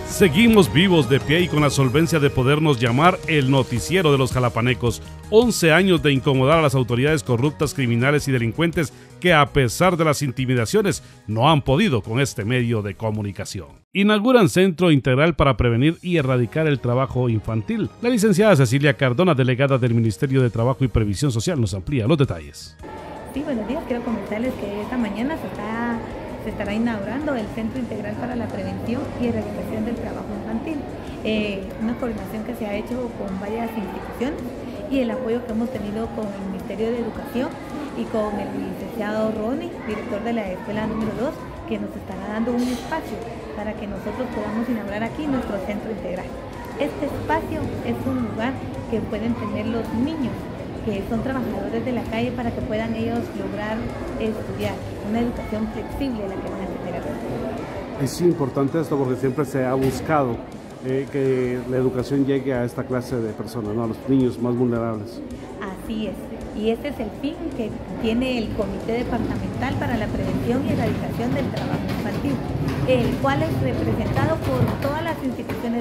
Seguimos vivos, de pie y con la solvencia de podernos llamar el noticiero de los jalapanecos. 11 años de incomodar a las autoridades corruptas, criminales y delincuentes que, a pesar de las intimidaciones, no han podido con este medio de comunicación. Inauguran Centro Integral para prevenir y erradicar el trabajo infantil. La licenciada Cecilia Cardona, delegada del Ministerio de Trabajo y Previsión Social, nos amplía los detalles. Sí, buenos días. Quiero comentarles que esta mañana se estará inaugurando el Centro Integral para la Prevención y Erradicación del Trabajo Infantil. Una coordinación que se ha hecho con varias instituciones y el apoyo que hemos tenido con el Ministerio de Educación y con el licenciado Ronnie, director de la escuela número 2, que nos estará dando un espacio para que nosotros podamos inaugurar aquí nuestro Centro Integral. Este espacio es un lugar que pueden tener los niños que son trabajadores de la calle para que puedan ellos lograr estudiar, una educación flexible la que van a tener aquí. Es importante esto porque siempre se ha buscado que la educación llegue a esta clase de personas, ¿no? A los niños más vulnerables. Así es, y este es el fin que tiene el Comité Departamental para la Prevención y Erradicación del Trabajo Infantil, el cual es representado por todas las instituciones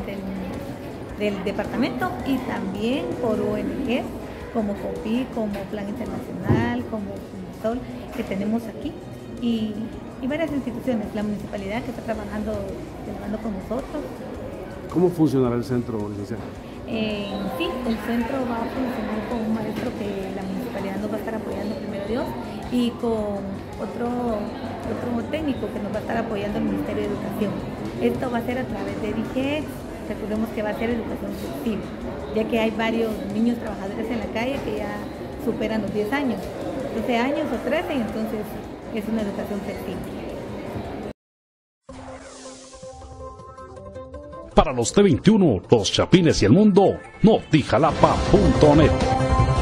del departamento y también por ONG, como COPI, como Plan Internacional, como Sol, que tenemos aquí, y varias instituciones, la municipalidad que está trabajando con nosotros. ¿Cómo funcionará el centro, licenciada? Sí, el centro va a funcionar con un maestro que la municipalidad nos va a estar apoyando, primero Dios, y con otro técnico que nos va a estar apoyando el Ministerio de Educación. Esto va a ser a través de DIGEX. Recordemos que va a ser educación flexible, ya que hay varios niños trabajadores en la calle que ya superan los 10 años, 12 años o 13, entonces es una educación flexible. Para los T21, los Chapines y el mundo, notijalapa.net.